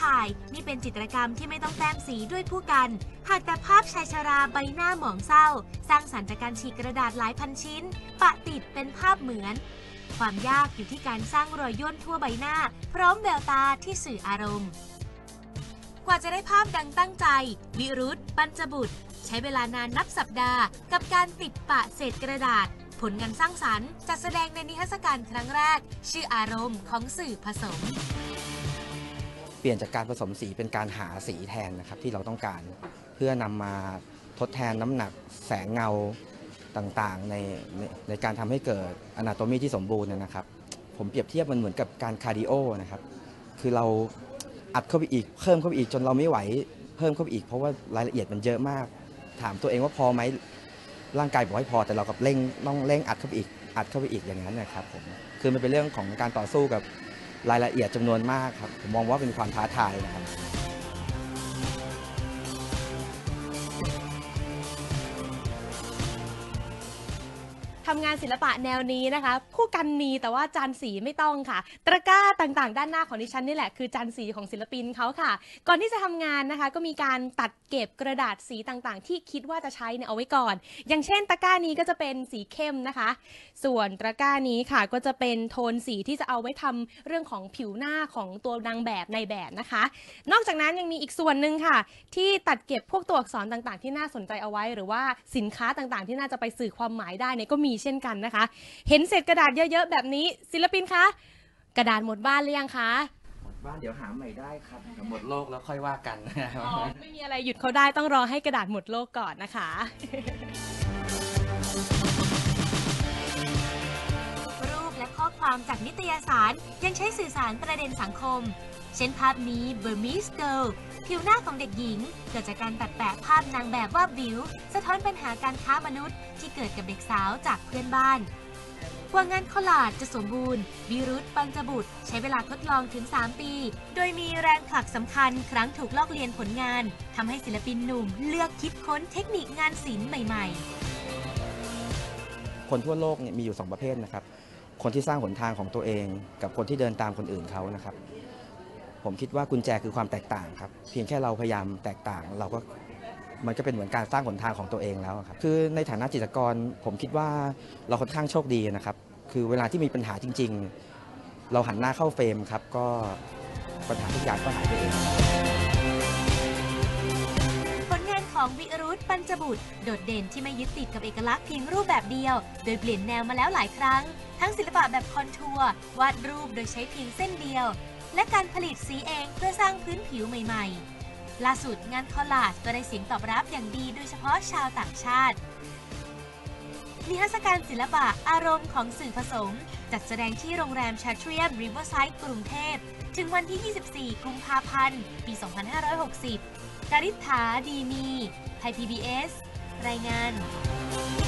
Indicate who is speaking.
Speaker 1: ถ่ายนี่เป็นจิตรกรรมที่ไม่ต้องแต้มสีด้วยผู้กันหากแต่ภาพชายชราใบหน้าหมองเศร้าสร้างสรรค์จากการฉีกกระดาษหลายพันชิ้นปะติดเป็นภาพเหมือนความยากอยู่ที่การสร้างรอยย่นทั่วใบหน้าพร้อมแววตาที่สื่ออารมณ์กว่าจะได้ภาพดังตั้งใจวิรุธ ปัญจบุตรใช้เวลานานนับสัปดาห์กับการติดปะเศษกระดาษผลงานสร้างสรรค์จัดแสดงในนิทรรศการครั้งแรกชื่ออารมณ์ของสื่อผสม
Speaker 2: เปลี่ยนจากการผสมสีเป็นการหาสีแทนนะครับที่เราต้องการเพื่อนำมาทดแทนน้ำหนักแสงเงาต่างๆในการทำให้เกิดอนาโตมีที่สมบูรณ์นะครับผมเปรียบเทียบมันเหมือนกับการคาร์ดิโอนะครับคือเราอัดเข้าไปอีกเพิ่มเข้าไปอีกจนเราไม่ไหวเพิ่มเข้าไปอีกเพราะว่ารายละเอียดมันเยอะมากถามตัวเองว่าพอไหมร่างกายบอกให้พอแต่เรากับต้องเร่งอัดเข้าไปอีกอย่างนั้นนะครับผมคือมันเป็นเรื่องของการต่อสู้กับรายละเอียดจำนวนมากครับผมมองว่าเป็นความท้าทายนะครับ
Speaker 3: ทำงานศิลปะแนวนี้นะคะผู้กันมีแต่ว่าจานสีไม่ต้องค่ะตะกร้าต่างๆด้านหน้าของดิฉันนี่แหละคือจานสีของศิลปินเขาค่ะก่อนที่จะทำงานนะคะก็มีการตัดเก็บกระดาษสีต่างๆที่คิดว่าจะใช้เนี่ยเอาไว้ก่อนอย่างเช่นตะกร้านี้ก็จะเป็นสีเข้มนะคะส่วนตะกร้านี้ค่ะก็จะเป็นโทนสีที่จะเอาไว้ทำเรื่องของผิวหน้าของตัวนางแบบในแบบนะคะนอกจากนั้นยังมีอีกส่วนหนึ่งค่ะที่ตัดเก็บพวกตัวอักษรต่างๆที่น่าสนใจเอาไว้หรือว่าสินค้าต่างๆที่น่าจะไปสื่อความหมายได้เนี่ยก็มีเช่นกันนะคะเห็นเศษกระดาษเยอะๆแบบนี้ศิลปินคะกระดาษหมดบ้านหรือยังคะ
Speaker 2: หมดบ้านเดี๋ยวหาใหม่ได้ครับหมดโลกแล้วค่อยว่ากัน
Speaker 3: ไม่มีอะไรหยุดเขาได้ต้องรอให้กระดาษหมดโลกก่อนนะคะ
Speaker 1: รูปและข้อความจากนิตยสารยังใช้สื่อสารประเด็นสังคมเช่นภาพนี้ Burmese Girl ผิวหน้าของเด็กหญิงเกิดจากการตัดแปะภาพนางแบบว่าบิวสะท้อนปัญหาการค้ามนุษย์ที่เกิดกับเด็กสาวจากเพื่อนบ้านกว่างานคอลลาจจะสมบูรณ์วิรุธ ปัญจบุตรใช้เวลาทดลองถึง3 ปีโดยมีแรงผลักสำคัญครั้งถูกลอกเลียนผลงานทำให้ศิลปินหนุ่มเลือกคิดค้นเทคนิคงานศิลป์ใหม่
Speaker 2: ๆคนทั่วโลกเนี่ยมีอยู่2ประเภทนะครับคนที่สร้างหนทางของตัวเองกับคนที่เดินตามคนอื่นเขานะครับผมคิดว่ากุญแจคือความแตกต่างครับเพียงแค่เราพยายามแตกต่างมันก็เป็นเหมือนการสร้างหนทางของตัวเองแล้วครับคือในฐานะจิตรกรผมคิดว่าเราค่อนข้างโชคดีนะครับคือเวลาที่มีปัญหาจริงๆเราหันหน้าเข้าเฟรมครับก็ปัญหาทุกอย่างก็หายไปเอง
Speaker 1: ผลงานของวิรุธ ปัญจบุตรโดดเด่นที่ไม่ยึดติดกับเอกลักษณ์เพียงรูปแบบเดียวโดยเปลี่ยนแนวมาแล้วหลายครั้งทั้งศิลปะแบบคอนทัวร์วาดรูปโดยใช้เพียงเส้นเดียวและการผลิตสีเองเพื่อสร้างพื้นผิวใหม่ๆล่าสุดงานคอลลาจก็ได้เสียงตอบรับอย่างดีโดยเฉพาะชาวต่างชาตินิทรรศการศิลปะอารมณ์ของสื่อผสมจัดแสดงที่โรงแรมชาเทรียมริเวอร์ไซด์กรุงเทพถึงวันที่ 24 กุมภาพันธ์ ปี 2560 กฤษฐา ดีมี ไทย PBS รายงาน